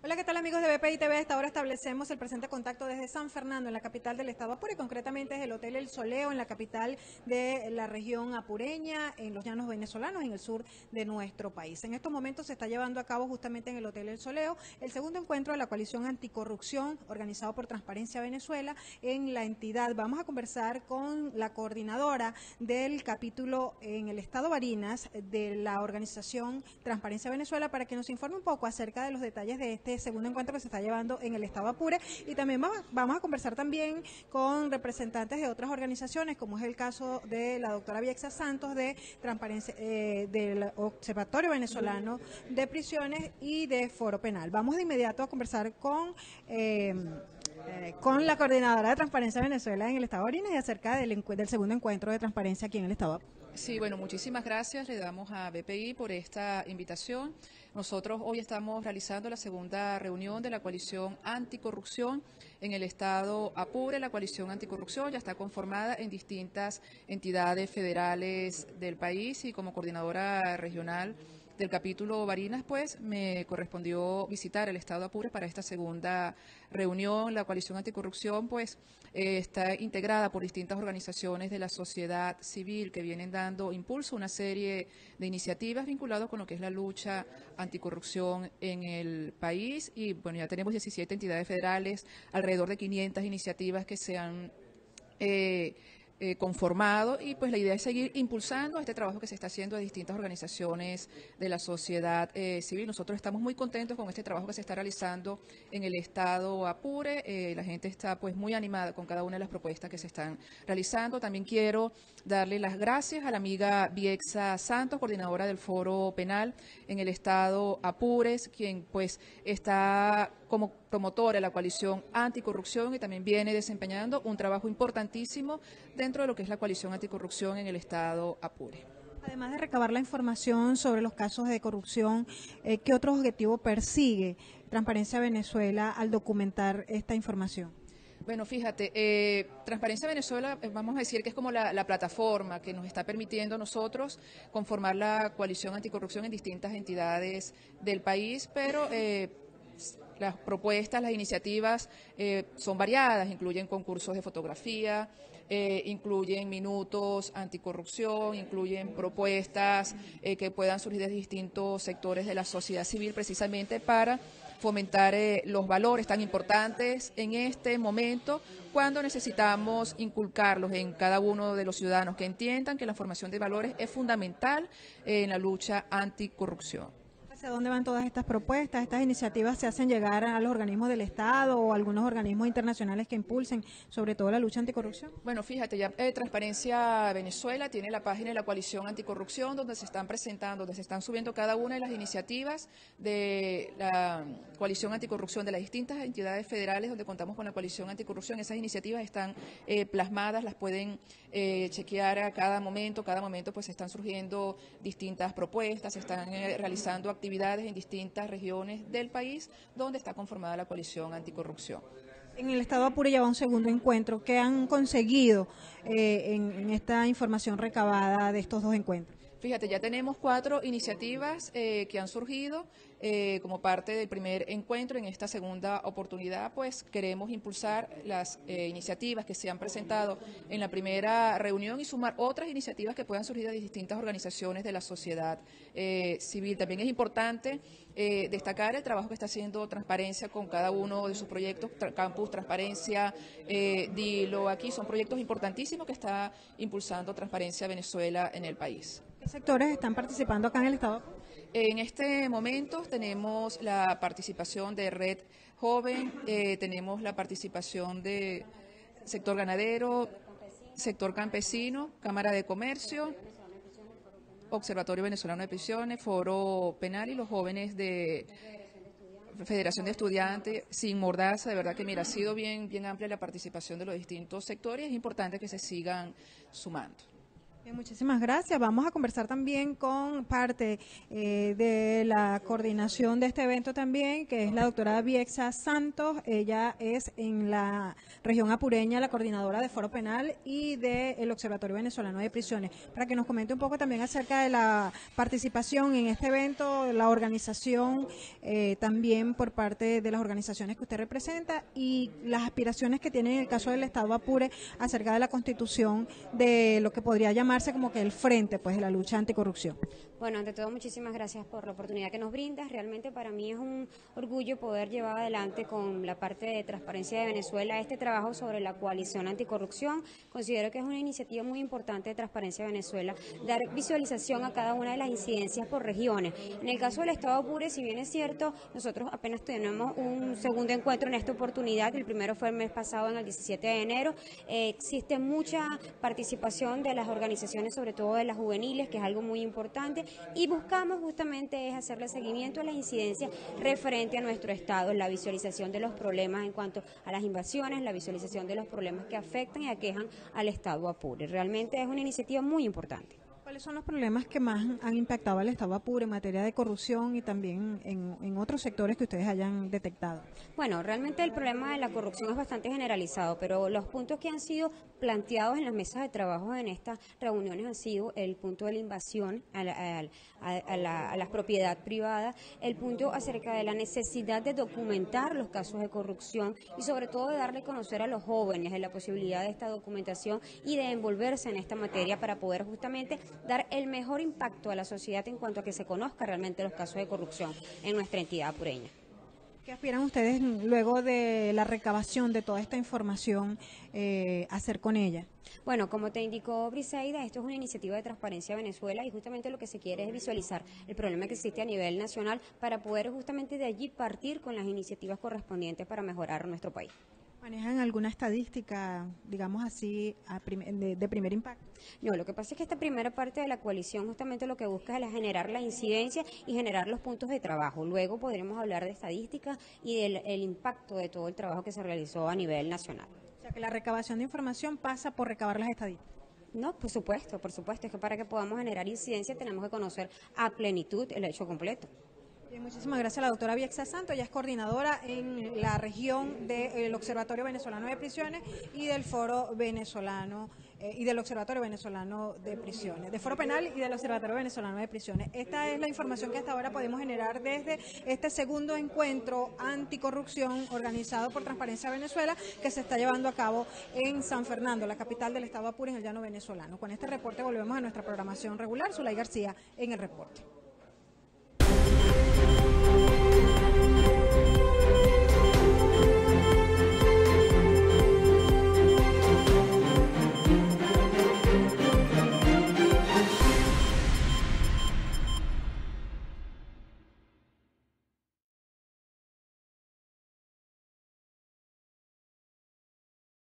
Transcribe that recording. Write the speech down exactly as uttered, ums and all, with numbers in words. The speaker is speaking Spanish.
Hola, ¿qué tal amigos de B P I T V? A esta hora establecemos el presente contacto desde San Fernando, en la capital del estado Apure, concretamente es el Hotel El Soleo, en la capital de la región apureña, en los llanos venezolanos, en el sur de nuestro país. En estos momentos se está llevando a cabo justamente en el Hotel El Soleo el segundo encuentro de la coalición anticorrupción organizado por Transparencia Venezuela en la entidad. Vamos a conversar con la coordinadora del capítulo en el estado Barinas de la organización Transparencia Venezuela para que nos informe un poco acerca de los detalles de este segundo encuentro que se está llevando en el estado Apure, y también vamos, vamos a conversar también con representantes de otras organizaciones, como es el caso de la doctora Viexa Santos de Transparencia eh, del Observatorio Venezolano de Prisiones y de Foro Penal. Vamos de inmediato a conversar con eh, eh, con la coordinadora de Transparencia Venezuela en el estado Barinas y acerca del, del segundo encuentro de transparencia aquí en el estado Apure. Sí, bueno, muchísimas gracias. Le damos a B P I por esta invitación. Nosotros hoy estamos realizando la segunda reunión de la coalición anticorrupción en el estado Apure. La coalición anticorrupción ya está conformada en distintas entidades federales del país, y como coordinadora regional del capítulo Barinas, pues me correspondió visitar el estado Apure para esta segunda reunión. La coalición anticorrupción pues eh, está integrada por distintas organizaciones de la sociedad civil que vienen dando impulso a una serie de iniciativas vinculadas con lo que es la lucha anticorrupción en el país, y bueno, ya tenemos diecisiete entidades federales, alrededor de quinientas iniciativas que se han eh, Eh, conformado, y pues la idea es seguir impulsando este trabajo que se está haciendo de distintas organizaciones de la sociedad eh, civil. Nosotros estamos muy contentos con este trabajo que se está realizando en el estado Apure. Eh, la gente está pues muy animada con cada una de las propuestas que se están realizando. También quiero darle las gracias a la amiga Viexa Santos, coordinadora del Foro Penal en el estado Apure, quien pues está como promotora de la coalición anticorrupción y también viene desempeñando un trabajo importantísimo dentro de lo que es la coalición anticorrupción en el estado Apure. Además de recabar la información sobre los casos de corrupción, eh, ¿qué otro objetivo persigue Transparencia Venezuela al documentar esta información? Bueno, fíjate, eh, Transparencia Venezuela, eh, vamos a decir que es como la, la plataforma que nos está permitiendo a nosotros conformar la coalición anticorrupción en distintas entidades del país, pero eh, las propuestas, las iniciativas eh, son variadas, incluyen concursos de fotografía, eh, incluyen minutos anticorrupción, incluyen propuestas eh, que puedan surgir de distintos sectores de la sociedad civil, precisamente para fomentar eh, los valores tan importantes en este momento, cuando necesitamos inculcarlos en cada uno de los ciudadanos, que entiendan que la formación de valores es fundamental eh, en la lucha anticorrupción. ¿Hacia dónde van todas estas propuestas? ¿Estas iniciativas se hacen llegar a los organismos del Estado o algunos organismos internacionales que impulsen sobre todo la lucha anticorrupción? Bueno, fíjate, ya eh, Transparencia Venezuela tiene la página de la coalición anticorrupción, donde se están presentando, donde se están subiendo cada una de las iniciativas de la coalición anticorrupción de las distintas entidades federales donde contamos con la coalición anticorrupción. Esas iniciativas están eh, plasmadas, las pueden eh, chequear a cada momento. Cada momento pues están surgiendo distintas propuestas, se están eh, realizando actividades en distintas regiones del país donde está conformada la coalición anticorrupción. En el estado Apure ya va un segundo encuentro. ¿Qué han conseguido eh, en, en esta información recabada de estos dos encuentros? Fíjate, ya tenemos cuatro iniciativas eh, que han surgido eh, como parte del primer encuentro. En esta segunda oportunidad, pues queremos impulsar las eh, iniciativas que se han presentado en la primera reunión y sumar otras iniciativas que puedan surgir de distintas organizaciones de la sociedad eh, civil. También es importante eh, destacar el trabajo que está haciendo Transparencia con cada uno de sus proyectos, tra Campus Transparencia, eh, Dilo. Aquí son proyectos importantísimos que está impulsando Transparencia Venezuela en el país. ¿Qué sectores están participando acá en el estado? En este momento tenemos la participación de Red Joven, eh, tenemos la participación de sector ganadero, sector campesino, Cámara de Comercio, Observatorio Venezolano de Prisiones, Foro Penal y los jóvenes de Federación de Estudiantes, Sin Mordaza. De verdad que mira, ha sido bien, bien amplia la participación de los distintos sectores, es importante que se sigan sumando. Bien, muchísimas gracias. Vamos a conversar también con parte eh, de la coordinación de este evento también, que es la doctora Viexa Santos. Ella es en la región apureña la coordinadora de Foro Penal y del Observatorio Venezolano de Prisiones, para que nos comente un poco también acerca de la participación en este evento, la organización eh, también por parte de las organizaciones que usted representa y las aspiraciones que tiene en el caso del Estado Apure acerca de la constitución de lo que podría llamar como que el frente pues de la lucha anticorrupción. Bueno, ante todo, muchísimas gracias por la oportunidad que nos brindas. Realmente para mí es un orgullo poder llevar adelante con la parte de Transparencia de Venezuela este trabajo sobre la coalición anticorrupción. Considero que es una iniciativa muy importante de Transparencia de Venezuela, dar visualización a cada una de las incidencias por regiones. En el caso del Estado Apure, si bien es cierto, nosotros apenas tenemos un segundo encuentro en esta oportunidad, el primero fue el mes pasado, en el diecisiete de enero, eh, existe mucha participación de las organizaciones, sobre todo de las juveniles, que es algo muy importante, y buscamos justamente es hacerle seguimiento a las incidencias referente a nuestro Estado, la visualización de los problemas en cuanto a las invasiones, la visualización de los problemas que afectan y aquejan al Estado Apure. Realmente es una iniciativa muy importante. ¿Cuáles son los problemas que más han impactado al Estado Apure en materia de corrupción y también en, en otros sectores que ustedes hayan detectado? Bueno, realmente el problema de la corrupción es bastante generalizado, pero los puntos que han sido planteados en las mesas de trabajo en estas reuniones han sido el punto de la invasión a la, a, a, a la, a la propiedad privada, el punto acerca de la necesidad de documentar los casos de corrupción y sobre todo de darle a conocer a los jóvenes de la posibilidad de esta documentación y de envolverse en esta materia para poder justamente dar el mejor impacto a la sociedad en cuanto a que se conozca realmente los casos de corrupción en nuestra entidad apureña. ¿Qué aspiran ustedes luego de la recabación de toda esta información eh, hacer con ella? Bueno, como te indicó Briseida, esto es una iniciativa de Transparencia Venezuela y justamente lo que se quiere es visualizar el problema que existe a nivel nacional para poder justamente de allí partir con las iniciativas correspondientes para mejorar nuestro país. ¿Manejan alguna estadística, digamos así, a prim de, de primer impacto? No, lo que pasa es que esta primera parte de la coalición justamente lo que busca es generar la incidencia y generar los puntos de trabajo. Luego podremos hablar de estadísticas y del el impacto de todo el trabajo que se realizó a nivel nacional. O sea, que la recabación de información pasa por recabar las estadísticas. No, por supuesto, por supuesto. Es que para que podamos generar incidencia tenemos que conocer a plenitud el hecho completo. Bien, muchísimas gracias a la doctora Viexa Santos. Ella es coordinadora en la región del Observatorio Venezolano de Prisiones y del Foro Venezolano eh, y del Observatorio Venezolano de Prisiones, de Foro Penal y del Observatorio Venezolano de Prisiones. Esta es la información que hasta ahora podemos generar desde este segundo encuentro anticorrupción organizado por Transparencia Venezuela que se está llevando a cabo en San Fernando, la capital del Estado Apure, en el llano venezolano. Con este reporte volvemos a nuestra programación regular. Zulay García en el reporte.